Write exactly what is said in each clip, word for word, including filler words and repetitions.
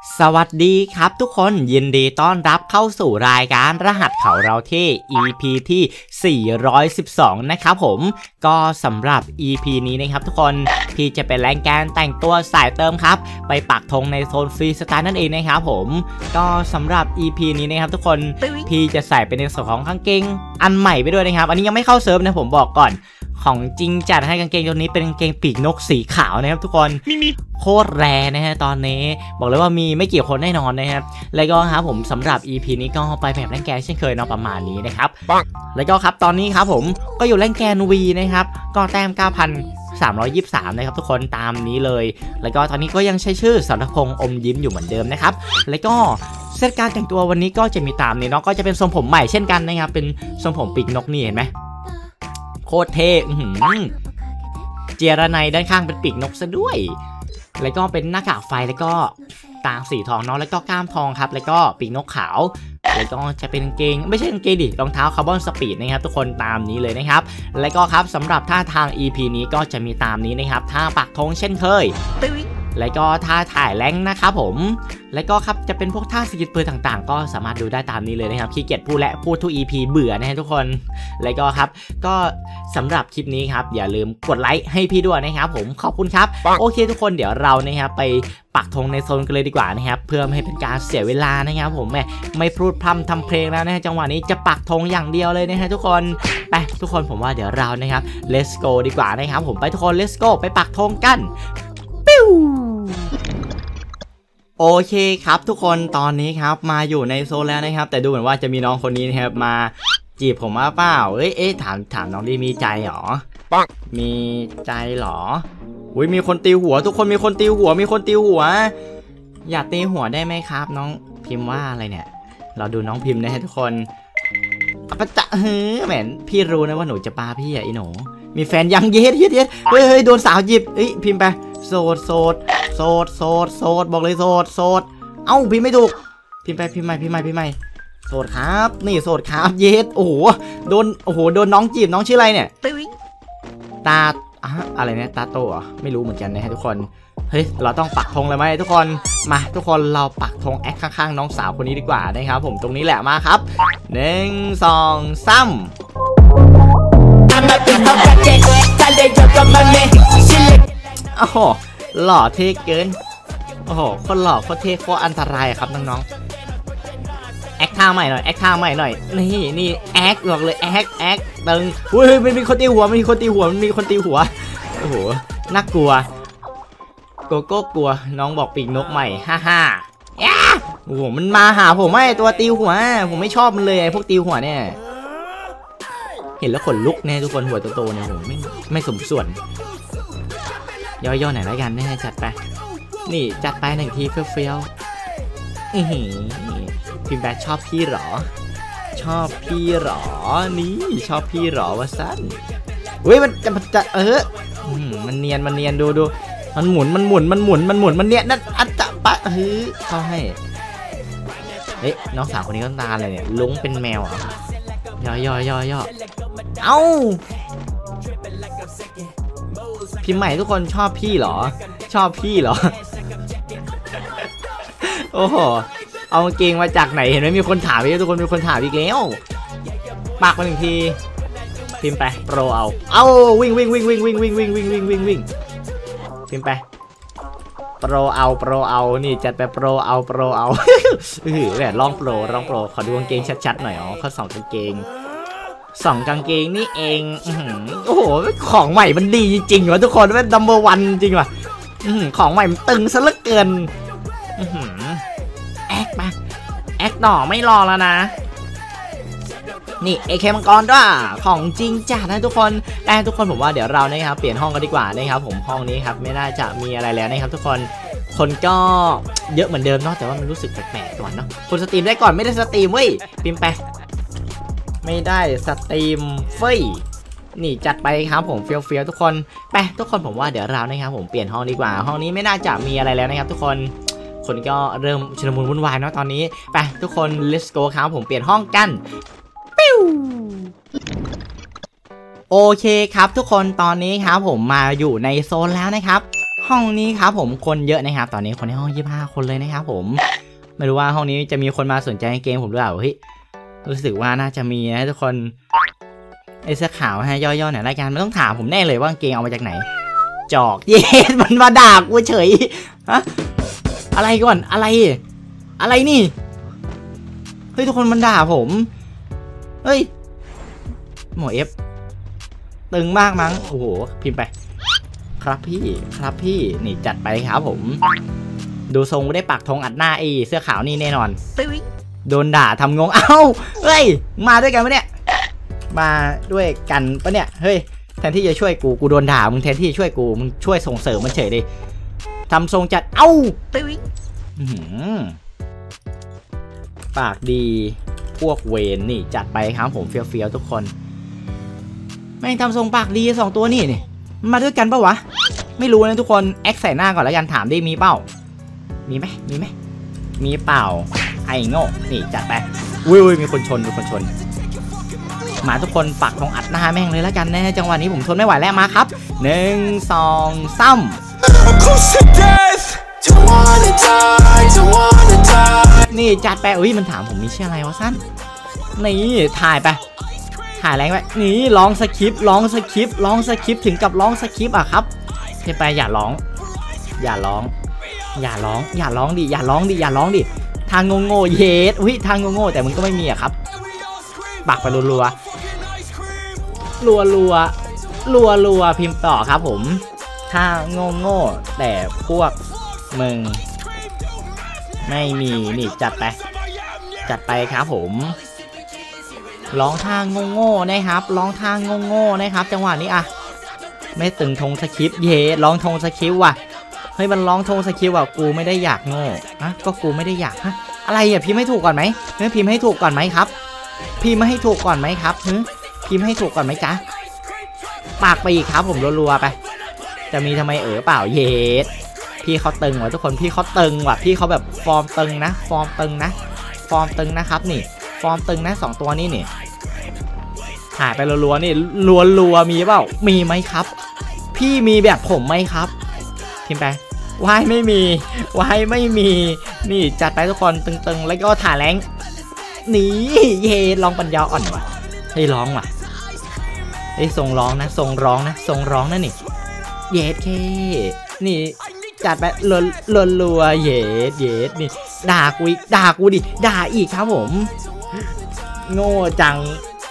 สวัสดีครับทุกคนยินดีต้อนรับเข้าสู่รายการรหัสเขาเราที่ อี พี ที่สี่ร้อยสิบสองนะครับผมก็สำหรับ อี พี นี้นะครับทุกคนพี่จะเป็นแรงแกนแต่งตัวสายเติมครับไปปักธงในโซนฟรีสไตล์นั่นเองนะครับผมก็สำหรับ อี พี นี้นะครับทุกคนพี่จะใส่เป็นในส่วนของกางเกงอันใหม่ไปด้วยนะครับอันนี้ยังไม่เข้าเซิร์ฟนะผมบอกก่อนของจริงจัดให้กางเกงตัวนี้เป็นกางเกงปีกนกสีขาวนะครับทุกคนโคตรแรงนะฮะตอนนี้บอกเลยว่ามีไม่กี่คนแน่นอนนะครับแล้วก็ครับผมสำหรับ อี พี นี้ก็ไปแบบแรงแกนเช่นเคยเนาะประมาณนี้นะครับแล้วก็ครับตอนนี้ครับผมก็อยู่แรงแกน วี นะครับก็แต้ม เก้าพันสามร้อยยี่สิบสาม นะครับทุกคนตามนี้เลยแล้วก็ตอนนี้ก็ยังใช้ชื่อสันทพงษ์อมยิ้มอยู่เหมือนเดิมนะครับแล้วก็เซตการแต่งตัววันนี้ก็จะมีตามนี้เนาะก็จะเป็นทรงผมใหม่เช่นกันนะครับเป็นทรงผมปีกนกนี่เห็นไหมโคตรเท่เจียระไนด้านข้างเป็นปีกนกซะด้วยแล้วก็เป็นหน้ากากไฟแล้วก็ตาสีทองเนาะแล้วก็กล้ามทองครับแล้วก็ปีกนกขาวแล้วก็จะเป็นกางเกงไม่ใช่กางเกงดิรองเท้าคาร์บอนสปีดนะครับทุกคนตามนี้เลยนะครับแล้วก็ครับสำหรับท่าทาง อี พี นี้ก็จะมีตามนี้นะครับท่าปักธงเช่นเคยแล้วก็ท่าถ่ายแรงนะครับผมแล้วก็ครับจะเป็นพวกท่าสกิลปืนต่างๆก็สามารถดูได้ตามนี้เลยนะครับขี้เกียจพูดและพูดทุก อี พี เบื่อนะฮะทุกคนแล้วก็ครับก็สำหรับคลิปนี้ครับอย่าลืมกดไลค์ให้พี่ด้วยนะครับผมขอบคุณครับโอเคทุกคนเดี๋ยวเรานะครับไปปักธงในโซนกันเลยดีกว่านะครับเพื่อไม่ให้เป็นการเสียเวลานะครับผมไม่ไม่พูดพร่ำทำเพลงแล้วนะฮะจังหวะนี้จะปักธงอย่างเดียวเลยนะฮะทุกคนไปทุกคนผมว่าเดี๋ยวเรานะครับ let's go ดีกว่านะครับผมไปทุกคน let's go ไปปักธงกันปิ้วโอเคครับทุกคนตอนนี้ครับมาอยู่ในโซนแล้วนะครับแต่ดูเหมือนว่าจะมีน้องคนนี้นะครับมาจีบผมมาเปล่าเอ้ยเอ๊ะถามถามน้องดีมีใจหรอปังมีใจหรออุ้ยมีคนตีหัวทุกคนมีคนตีหัวมีคนตีหัวอยากตีหัวได้ไหมครับน้องพิมพ์ว่าอะไรเนี่ยเราดูน้องพิมพ์นะฮะทุกคนปะจะเฮ้ยแหมพี่รู้นะว่าหนูจะปาพี่อ่ะอีหนูมีแฟนยังเย็ดเย็ดเย็ดเฮ้ยเฮ้ยโดนสาวจีบเอ้ยพิมพ์ไปโสดโสดโสดโสดโสดบอกเลยโสดโสดเอ้าพิมพ์ไม่ถูกพิมพ์ไปพิมพ์ใหม่พิมพ์ใหม่พิมพ์ใหม่โสดครับนี่โสดครับเย็ดโอ้โหโดนโอ้โหโดนน้องจีบน้องชื่ออะไรเนี่ยตาอะไรเนี่ยตาโตอ่ะไม่รู้เหมือนกันนะฮะทุกคนเฮ้ยเราต้องปักธงเลยไหมทุกคนมาทุกคนเราปักธงแอคข้างๆน้องสาวคนนี้ดีกว่านะครับผมตรงนี้แหละมาครับหนึ่งสองสามโอ้โหหล่อเท่เกินโอ้โหคนหล่อคนเท่โคตรอันตรายครับน้องๆแอคท่าใหม่หน่อยแอคท่าใหม่หน่อยนี่นี่แอคบอกเลยแอคแอคตึงอุ้ยมันมีคนตีหัวมันมีคนตีหัวมันมีคนตีหัวโอ้โหน่ากลัวโกโก้กลัวน้องบอกปีกนกใหม่ฮ่าฮ่าโอ้โหมันมาหาผมไม่ตัวตีหัวผมไม่ชอบมันเลยพวกตีหัวเนี่ยเห็นแล้วขนลุกแน่ทุกคนหัวโตๆเนี่ยผมไม่ไม่สมส่วนย่อๆหน่อยแล้วกันนะฮะจัดไปนี่จัดไปหนึ่งทีเฟี้ยวๆอือหือพิมพ์แบทชอบพี่หรอชอบพี่หรอนี่ชอบพี่หรอวะสั้นเว้ยมันจะมันจะเออมันเนียนมันเนียนดูดูมันหมุนมันหมุนมันหมุนมันหมุนมันเนียนนั่นอัจจะปะเฮ้ยเข้าให้เอ๊ะน้องสาวคนนี้ก็ตาอะไรเนี่ยลุงเป็นแมวอ่ะย่อย่อย่อย่อเอ้าพิมพ์ใหม่ทุกคนชอบพี่เหรอชอบพี่เหรอโอ้โหเอาเกงมาจากไหนเห็นไหมมีคนถามอีกทุกคนมีคนถามอีกแล้วปากมาหนึ่งทีพิมพ์ไปโปรเอาเอาวิ่งวิ่งวิ่งวิ่งวิ่งวิ่งวิ่งวิ่งวิ่งวิ่งวิ่งพิมพ์ไปโปรเอาโปรเอานี่จัดไปโปรเอาโปรเอาเออแบบลองโปรลองโปรขอดูกางเกงชัดๆหน่อยอ๋อเขาส่องกางเกงสองกางเกงนี่เองโอ้โหของใหม่มันดีจริงๆวะทุกคนเป็นดัมเบอร์วันจริงว่ะของใหม่มันตึงซะเหลือเกินแอคมาแอคหน่อไม่รอแล้วนะนี่เอเคมังกรด้วยของจริงจ้านะทุกคนแต่ทุกคนผมว่าเดี๋ยวเรานะครับเปลี่ยนห้องกันดีกว่านะครับผมห้องนี้ครับไม่น่าจะมีอะไรแล้วนะครับทุกคนคนก็เยอะเหมือนเดิมเนาะแต่ว่ามันรู้สึกแปลกๆก่อนเนาะคนสตรีมได้ก่อนไม่ได้สตรีมเว้ยพิมพ์ไปไม่ได้สตรีมเฟ้ยนี่จัดไปครับผมเฟี้ยวเฟี้ยวทุกคนไปทุกคนผมว่าเดี๋ยวเรานะครับผมเปลี่ยนห้องดีกว่าห้องนี้ไม่น่าจะมีอะไรแล้วนะครับทุกคนคนก็เริ่มชุลมุนวุ่นวายเนาะตอนนี้ไปทุกคน let's go ครับผมเปลี่ยนห้องกันปิ้วโอเคครับทุกคนตอนนี้ครับผมมาอยู่ในโซนแล้วนะครับ ห้ห้องนี้ครับผมคนเยอะนะครับตอนนี้คนในห้องยี่สิบห้าคนเลยนะครับผมไม่รู้ว่าห้องนี้จะมีคนมาสนใจเกมผมหรือเปล่าเฮ้ยรู้สึกว่าน่าจะมีนะทุกคนไอ้เสื้อขาวฮะย่อๆหน่อยรายการมันต้องถามผมแน่เลยว่าเกมเอามาจากไหนจอกเย็ดมันมาด่ากูเฉยฮะอะไรก่อนอะไรอะไรนี่เฮ้ยทุกคนมันด่าผมเฮ้ยหมอเอฟตึงมากมั้งโอ้โหพิมพ์ไปครับพี่ครับพี่นี่จัดไปครับผมดูทรงได้ปักธงอัดหน้าไอ้เสื้อขาวนี่แน่นอนโดนด่าทำงงเอ้าเฮ้ยมาด้วยกันปะเนี่ยมาด้วยกันปะเนี่ยเฮ้ยแทนที่จะช่วยกูกูโดนด่ามึงแทนที่จะช่วยกูมึงช่วยส่งเสริมมันเฉยเลยทำทรงจัดเอ้าปากดีพวกเวนนี่จัดไปครับผมเฟี้ยวๆทุกคนไม่ทำทรงปากดีสองตัวนี่นี่มาด้วยกันปะวะไม่รู้นะทุกคนแอคใส่หน้าก่อนแล้วกันถามได้มีเปล่ามีไหมมีไหมมีเปล่าไอ้โง่นี่จัดไปอุ้ยมีคนชนมีคนชนมาทุกคนปักธงอัดหน้าแม่งเลยแล้วกันนะจังหวะนี้ผมทนไม่ไหวแล้วมาครับหนึ่งสองสามนี่จัดไปอุ้ยมันถามผมมีชื่ออะไรวะสั้นนี่ถ่ายไปถ่ายแรงไปนี่ร้องสคริปต์ร้องสคริปต์ร้องสคริปต์ถึงกับร้องสคริปต์อ่ะครับเทไปอย่าร้องอย่าร้องอย่าร้องอย่าร้องดิอย่าร้องดิอย่าร้องดิทางโง่ๆเยสอุ้ยทางโง่ๆแต่มึงก็ไม่มีอ่ะครับปักไปรัวรัวรัวรัวรัวรัวพิมพ์ต่อครับผมทางโง่ๆแต่พวกมึงไม่มีนี่จัดไปจัดไปครับผมร้องทางโง่ๆนะครับร้องทางโง่ๆนะครับจังหวะนี้อ่ะไม่ตึงธงสคริปต์เย่ร้องธงสคริปต์ว่ะเฮ้ยมันร้องธงสคริปต์ว่ะกูไม่ได้อยากโง่ฮะก็กูไม่ได้อยากฮะอะไรอ่ะพิมพ์ให้ถูกก่อนไหมเฮ้ยพิมพ์ให้ถูกก่อนไหมครับพิมพ์ให้ถูกก่อนไหมครับเฮ้ยพิมพ์ให้ถูกก่อนไหมจ๊ะปากไปอีกครับผมรัวๆไปจะมีทำไมเออเปล่าเย่พี่เขาตึงว่ะทุกคนพี่เขาตึงว่ะพี่เขาแบบฟอร์มตึงนะฟอร์มตึงนะฟอร์มตึงนะครับนี่ฟอร์มตึงนะสองตัวนี้นี่ถ่ายไปรัวๆนี่รัวๆมีเปล่ามีไหมครับพี่มีแบบผมไหมครับพิมพ์ไปวายไม่มีวายไม่มีนี่จัดไปทุกคนตึงๆแล้วก็ถ่ายแรงนี่เย่ลองปัญญาอ่อนว่ะให้ร้องว่ะไอ้ทรงร้องนะทรงร้องนะทรงร้องนะนี่เย็ดเคนี่จัดไปรัวรัวเย็ดเย็ดนี่ด่ากูอีกด่ากูดิด่าอีกครับผมโง่จัง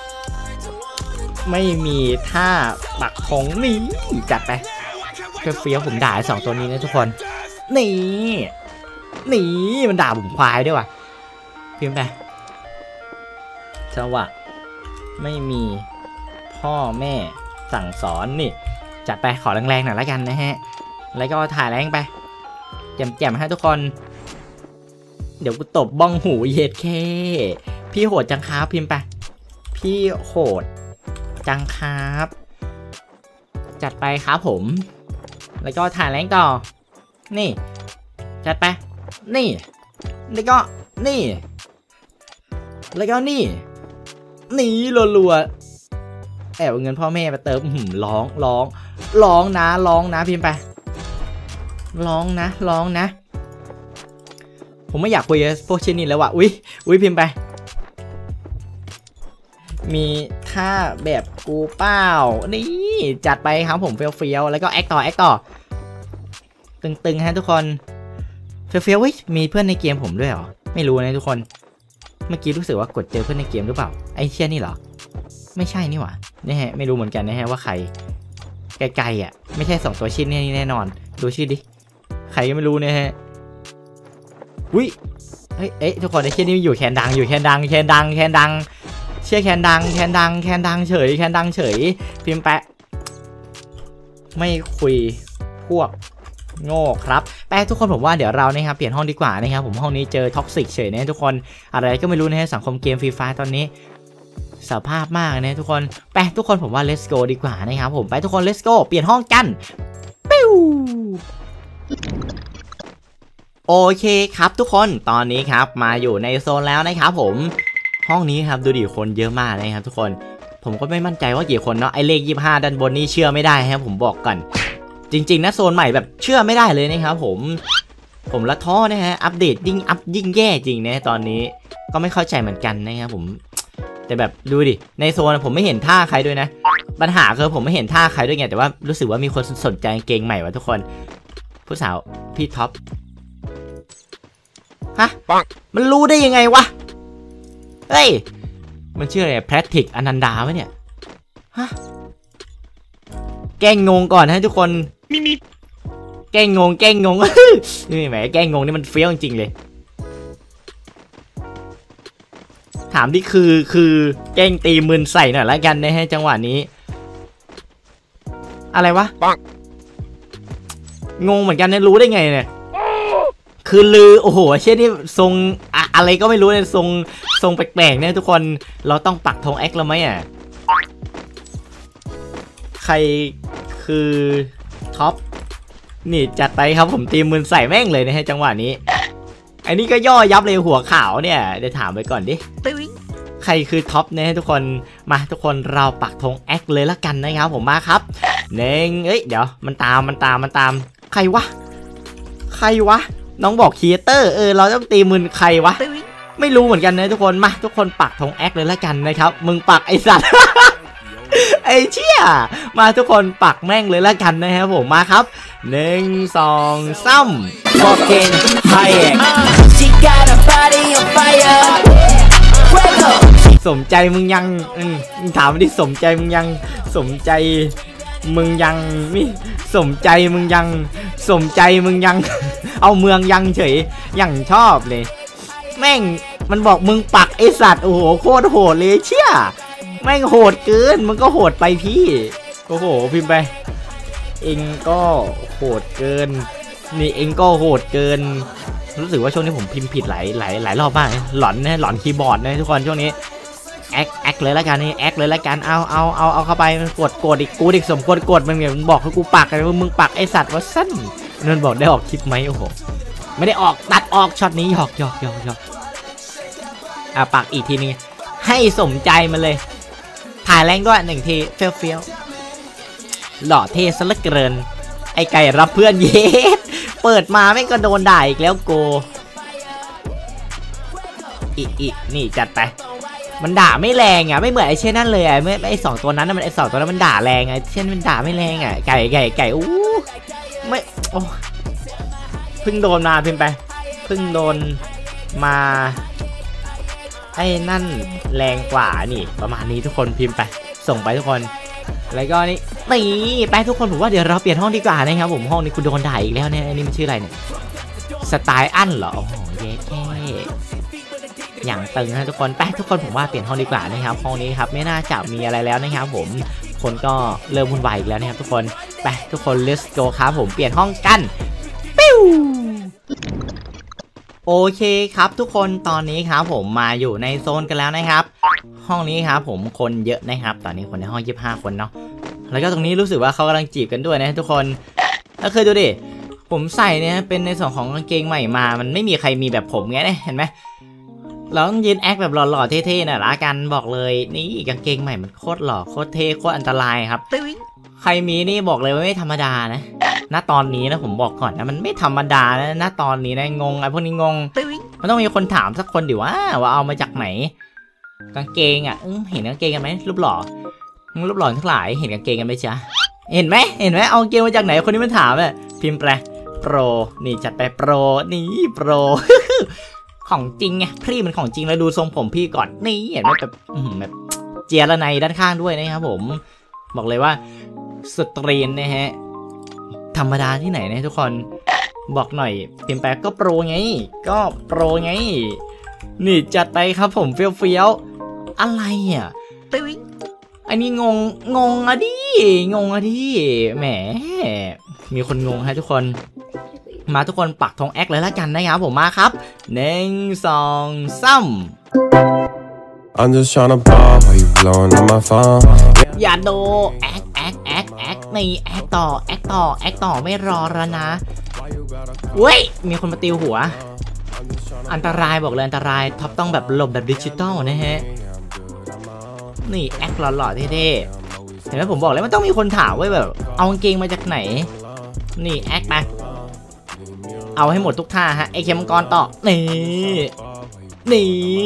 ไม่มีท่าปักธงนี่จัดไปเฟี้ยวผมด่าสองตัวนี้นะทุกคนนี่นี่มันด่าผมควายด้วยว่ะพิมพ์ไปสวัสดิ์ไม่มีพ่อแม่สั่งสอนนี่จัดไปขอแรงๆหน่อยละกันนะฮะแล้วก็ถ่ายแรงไปแจ่มๆให้ทุกคนเดี๋ยวกูตบบ้องหูเย็ดแค่พี่โหดจังครับพิมพ์ไปพี่โหดจังครับจัดไปครับผมแล้วก็ถ่ายแรงต่อนี่จัดไปนี่แล้วก็นี่แล้วก็นี่นี่รัวๆแอบเงินพ่อแม่ไปเติมหืมร้องร้องร้องนะร้องนะพิมพ์ไปร้องนะร้องนะผมไม่อยากคุยกับพวกเช่นนี้แล้วว่ะอุ้ยอุ้ยพิมพ์ไปมีท่าแบบกูเป้านี่จัดไปครับผมเฟี้ยวๆแล้วก็แอคต่อแอคต่อตึงๆฮะทุกคนเฟี้ยวๆเว้ยมีเพื่อนในเกมผมด้วยเหรอไม่รู้นะทุกคนเมื่อกี้รู้สึกว่ากดเจอเพื่อนในเกมหรือเปล่าไอ้เชี่ยนี่เหรอไม่ใช่นี่หว่านี่ฮะไม่รู้เหมือนกันนะฮะว่าใครไกลๆอ่ะไม่ใช่สองตัวชิ้นนี่แน่นอนดูชื่อดิใครก็ไม่รู้นะฮะอุ้ยเฮ้ยเอ๊ะทุกคนไอ้เชี่ยนี่อยู่แคนดังอยู่แคนดังแคนดังแคนดังเชี่ยแคนดังแคนดังแคนดังเฉยแคนดังเฉยพิมพ์แปะไม่คุยพวกโง่ครับแปะทุกคนผมว่าเดี๋ยวเรานะครับเปลี่ยนห้องดีกว่านะครับผมห้องนี้เจอท็อกซิกเฉยนะทุกคนอะไรก็ไม่รู้นะฮะสังคมเกมฟรีไฟตอนนี้สภาพมากนะทุกคนไปทุกคนผมว่า let's go ดีกว่านะครับผมไปทุกคน let's go เปลี่ยนห้องกันปิ้วโอเคครับทุกคนตอนนี้ครับมาอยู่ในโซนแล้วนะครับผมห้องนี้ครับดูดิคนเยอะมากนะครับทุกคนผมก็ไม่มั่นใจว่ากี่คนเนาะไอเลขยี่สิบห้าด้านบนนี่เชื่อไม่ได้ครับผมบอกก่อนจริงๆนะโซนใหม่แบบเชื่อไม่ได้เลยนะครับผมผมละท้อนะฮะอัปเดตยิ่งอัพยิ่งแย่จริงนะตอนนี้ก็ไม่เข้าใจเหมือนกันนะครับผมแต่แบบดูดิในโซนผมไม่เห็นท่าใครด้วยนะปัญหาคือผมไม่เห็นท่าใครด้วยไงแต่ว่ารู้สึกว่ามีคนสนใจเกงใหม่ว่ะทุกคนผู้สาวพี่ท็อปฮะมันรู้ได้ยังไงวะเฮ้ยมันชื่ออะไรแพทริกอนันดาไหมเนี่ยฮะแกล้งงงก่อนนะทุกคนมิมิแกล้งงงแกล้งงงนี่แหมแกล้งงงนี่มันเฟี้ยวจริงๆเลยถามที่คือคือแกล้งตีมือใส่หน่อยละกันนะฮะจังหวะนี้อะไรวะงงเหมือนกันนะรู้ได้ไงเนี่ยคือลือโอ้โหเช่นนี่ทรงอะอะไรก็ไม่รู้เนี่ยทรงทรงแปลกๆเนี่ยทุกคนเราต้องปักธงแอคแล้วไหมอ่ะใครคือท็อปนี่จัดไปครับผมตีมือใส่แม่งเลยนะฮะจังหวะนี้ไอ้นี่ก็ย่อยับเลยหัวขาวเนี่ยเดี๋ยวถามไปก่อนดิใครคือท็อปเนี่ยทุกคนมาทุกคนเราปักธงแอคเลยละกันนะครับผมมาครับเน่งเอ้ยเดี๋ยวมันตามมันตามมันตามใครวะใครวะน้องบอกครีเอเตอร์เออเราต้องตีมือใครวะไม่รู้เหมือนกันนะทุกคนมาทุกคนปักธงแอคเลยละกันนะครับมึงปักไอสัตว์ ไอเชี่ยมาทุกคนปักแม่งเลยละกันนะครับผมมาครับหนึ่งสองสามบอกเกนไฮเอ็กสมใจมึงยังถามดิสมใจมึงยังสมใจมึงยังนี่สมใจมึงยังสมใจมึงยังเอาเมืองยังเฉยยังชอบเลยแม่งมันบอกมึงปักไอสัตว์โอ้โหโคตรโหดเลยเชี่ยแม่งโหดเกินมึงก็โหดไปพี่โอ้โหพิมพ์ไปเองก็โหดเกินนี่เองก็โหดเกินรู้สึกว่าช่วงนี้ผมพิมพ์ผิดหลายหลายหลายรอบมากหลอนนะหลอนคีย์บอร์ดนะทุกคนช่วงนี้แอคแอคเลยละกันนี่แอคเลยละกันเอาเอาเอาเอาเข้าไปกดกดอีกกูอีกสมควรกดมึงเนี่ยมึงบอกให้กูปักอะไรมึงปักไอสัตว์ว่าสั้นนั่นบอกได้ออกคลิปไหมโอ้โหไม่ได้ออกตัดออกช็อตนี้หยอกหยอกหยอกหยอกอ่ะปักอีกทีนึงให้สมใจมันเลยถ่ายแรงด้วยหนึ่งทีเฟี้ยวเฟี้ยวหล่อเท่ซะเหลือเกินไอไก่รับเพื่อนเย็ดเปิดมาไม่ก็โดนด่าอีกแล้วโกอีอีนี่จัดไปมันด่าไม่แรงอ่ะไม่เหมือนไอเช่นนั่นเลยอ่ะไม่ไอสองตัวนั้นมันไอสองตัวนั้นมันด่าแรงอ่ะเช่นมันด่าไม่แรงอ่ะไก่ไก่ไก่อู้ไม่โอ้เพิ่งโดนมาพิมพ์ไปเพิ่งโดนมาไอ้นั่นแรงกว่านี่ประมาณนี้ทุกคนพิมพ์ไปส่งไปทุกคนแล้วก็นี่นี่ไปทุกคนผมว่าเดี๋ยวเราเปลี่ยนห้องดีกว่านะครับผมห้องนี้คุณโดนด่าอีกแล้วเนี่ยนี่มันชื่ออะไรเนี่ยสไตล์อั้นเหรอโอ้โหเย้แค่อย่างตึงนะทุกคนไปทุกคนผมว่าเปลี่ยนห้องดีกว่านะครับห้องนี้ครับไม่น่าจะมีอะไรแล้วนะครับผมคนก็เริ่มวุ่นวายอีกแล้วนะครับทุกคนไปทุกคน let's go ครับผมเปลี่ยนห้องกันปิ้วโอเคครับทุกคนตอนนี้ครับผมมาอยู่ในโซนกันแล้วนะครับห้องนี้ครับผมคนเยอะนะครับตอนนี้คนในห้องยี่สิบห้าคนเนาะแล้วก็ตรงนี้รู้สึกว่าเขากำลังจีบกันด้วยนะทุกคนก็คือดูดิผมใส่เนี่ยเป็นในส่วนของกางเกงใหม่มามันไม่มีใครมีแบบผมไงเนี่ยเห็นไหมเราต้องยืนแอคแบบหล่อๆเท่ๆน่ะละกันบอกเลยนี่กางเกงใหม่มันโคตรหล่อโคตรเท่โคตรอันตรายครับใครมีนี่บอกเลยว่าไม่ธรรมดานะณตอนนี้นะผมบอกก่อนนะมันไม่ธรรมดานะณตอนนี้นะงงไอ้พวกนี้งงมันต้องมีคนถามสักคนดิว่าว่าเอามาจากไหนกางเกงอ่ะเห็นกางเกงกันไหมรูปหล่อรูปหล่อทั้งหลายเห็นกางเกงกันไหมจ๊ะเห็นไหมเห็นไหมเอากางเกงมาจากไหนคนนี้มันถามเลยพิมพ์ไปโปรนี่จัดไปโปรนี่โปร ของจริงไงพี่มันของจริงแล้วดูทรงผมพี่ก่อนนี่เห็นไหมแบบแบบเจียระในด้านข้างด้วยนะครับผมบอกเลยว่าสตรีนนะฮะธรรมดาที่ไหนนะทุกคนบอกหน่อยเปลี่ยนแปลงก็โปรไงก็โปรไงนี่จัดไปครับผมเฟี้ยวเฟี้ยวอะไรอ่ะอันนี้งงงงอะดิงงอะดิแหมมีคนงงฮะทุกคนมาทุกคนปักธงแอคเลยละกันนะครับผมมาครับหนึ่งสองสาม I'm just tryna ball while you blowing on my phone อย่าโดแอคแอคแอคแอคนี่แอคต่อแอคต่อแอคต่อไม่รอแล้วนะเว้ยมีคนมาตีหัวอันตรายบอกเลยอันตรายท็อปต้องแบบหลบแบบดิจิตอลนะฮะนี่แอคหล่อๆเท่ๆเห็นไหมผมบอกเลยมันต้องมีคนถามว่าแบบเอากางเกงมาจากไหนนี่แอคไปเอาให้หมดทุกท่าฮะไอเข็มมังกรต่อนี่นี่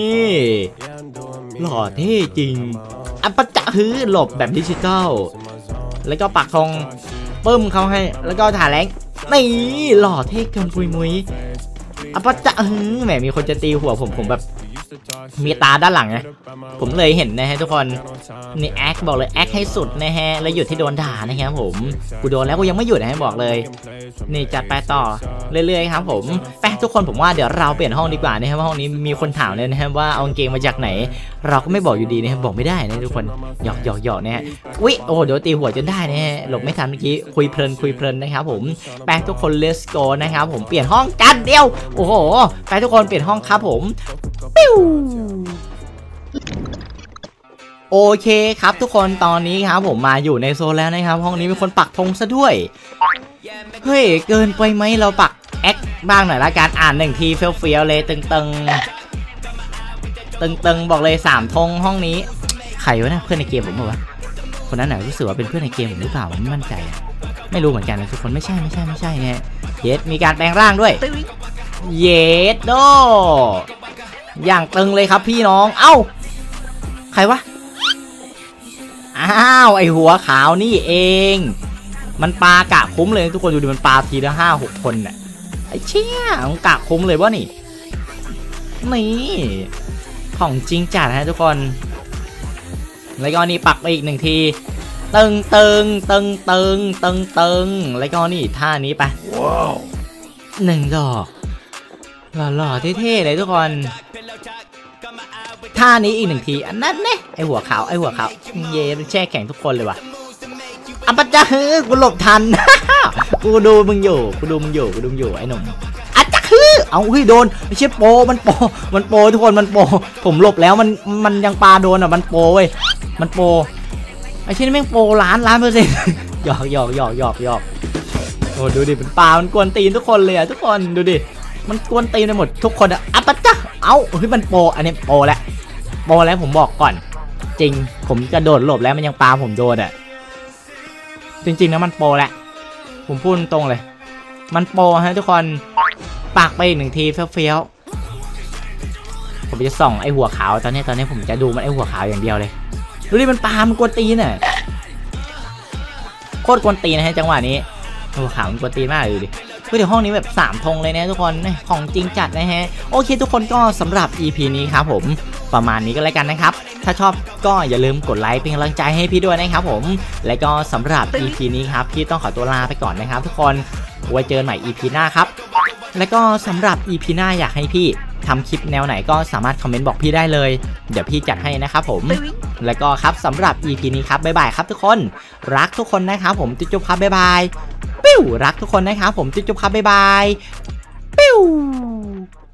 หล่อเท่จริงอัปปะจะฮือหลบแบบดิจิตอลแล้วก็ปักธงปึ้มเขาให้แล้วก็ถ่าแรงนี่หล่อเท่เกินปุยมุยอัปปะจะฮือแหมมีคนจะตีหัวผมผมแบบมีตาด้านหลังไงผมเลยเห็นนะฮะทุกคนนี่แอคบอกเลยแอคให้สุดนะฮะแล้วหยุดที่โดนด่านะครับผมกูโดนแล้วกูยังไม่หยุดนะฮะบอกเลยนี่จัดไปต่อเรื่อยๆครับผมแป๊ะทุกคนผมว่าเดี๋ยวเราเปลี่ยนห้องดีกว่านะครับว่าห้องนี้มีคนถามเลยนะครับว่าเอากางเกงมาจากไหนเราก็ไม่บอกอยู่ดีนะครับบอกไม่ได้นะทุกคนหยอกหยอกหยอกนะฮะอุ๊ยโอ้เดี๋ยวตีหัวจนได้นะฮะหลบไม่ทันเมื่อกี้คุยเพลินคุยเพลินนะครับผมแป๊ะทุกคน let's go นะครับผมเปลี่ยนห้องกันเดียวโอ้โหแป๊ะทุกคนเปลี่ยนห้องครับผมปิ้วโอเคครับทุกคนตอนนี้ครับผมมาอยู่ในโซนแล้วนะครับห้องนี้มีคนปักธงซะด้วยเฮ้ยเกินไปไหมเราปักแอคบ้างหน่อยละการอ่านหนึ่งทีเฟี้ยวๆเลยตึงตึงตึงตึงบอกเลยสามธงห้องนี้ใครวะนะเพื่อนในเกมผมเหรอวะคนนั้นไหนรู้สึกว่าเป็นเพื่อนในเกมผมหรือเปล่าผมไม่มั่นใจไม่รู้เหมือนกันนะทุกคนไม่ใช่ไม่ใช่ไม่ใช่เนี่ยเยสมีการแปลงร่างด้วยเยสโดอย่างตึงเลยครับพี่น้องเอ้าใครวะอ้าวไอหัวขาวนี่เองมันปลากะคุ้มเลยทุกคนดูดิมันปลาทีละห้าหกคนน่ะไอเชี่ยมันกะคุ้มเลยวะนี่นี่ของจริงจัดนะทุกคนแล้วก็นี่ปักไปอีกหนึ่งทีตึงตึงตึงตึงตึงตึงแล้วก็นี่ท่านี้ไปว้าวหนึ่งดอกหล่อๆเท่ๆเลยทุกคนท่านี้อีกหนึ่งทีอันนั้นเนี่ยไอหัวขาวไอหัวขาวเย่แช่แข็งทุกคนเลยว่ะอัปปะจะฮือกูหลบทัน กูดูมึงอยู่กูดูมึงอยู่กูดูมึงอยู่ไอหนุ่มอัปปะฮือเอาเฮ้ยโดนไม่ใช่โปมันโปมันโปทุกคนมันโปผมหลบแล้วมันมันยังปาโดนอ่ะมันโปเว้ยมันโปไอชิ้นแม่งโปล้านล้านเปอร์เซ็นต์หยอกหยอกหยอกหยอกหยอกโอ้ดูดิมันปามันกวนตีนทุกคนเลยอะทุกคนดูดิมันกวนตีนไปหมดทุกคนอะอัปปะจะเอาเฮ้ยมันโปอันนี้โปแล้วโปแล้วผมบอกก่อนจริงผมกระโดดหลบแล้วมันยังปาผมโดนอ่ะจริงๆนะมันโปแหละผมพูดตรงเลยมันโปฮะทุกคนปากไปอีกหนึ่งทีเฟี้ยวๆผมจะส่องไอหัวขาวตอนนี้ตอนนี้ผมจะดูมันไอหัวขาวอย่างเดียวเลยดูดิมันปามันกวนตีนอ่ะโคตรกวนตีนนะฮะจังหวะนี้หัวขาวมันกวนตีนมากเลยดิเดี๋ยวห้องนี้แบบสามธงเลยนะทุกคนของจริงจัดนะฮะโอเคทุกคนก็สำหรับ อี พี นี้ครับผมประมาณนี้ก็แล้วกันนะครับถ้าชอบก็อย่าลืมกดไลค์เป็นกำลังใจให้พี่ด้วยนะครับผมและก็สำหรับ อี พี นี้ครับพี่ต้องขอตัวลาไปก่อนนะครับทุกคนไว้เจอกันใหม่ อี พี หน้าครับและก็สำหรับ อี พี หน้าอยากให้พี่ทำคลิปแนวไหนก็สามารถคอมเมนต์บอกพี่ได้เลยเดี๋ยวพี่จัดให้นะครับผมและก็ครับสำหรับ อี พี นี้ครับบ๊ายบายครับทุกคนรักทุกคนนะครับผมจุ๊บๆครับบ๊ายบายปิ้วรักทุกคนนะครับผมจุ๊บๆครับบ๊ายบายปิ้ว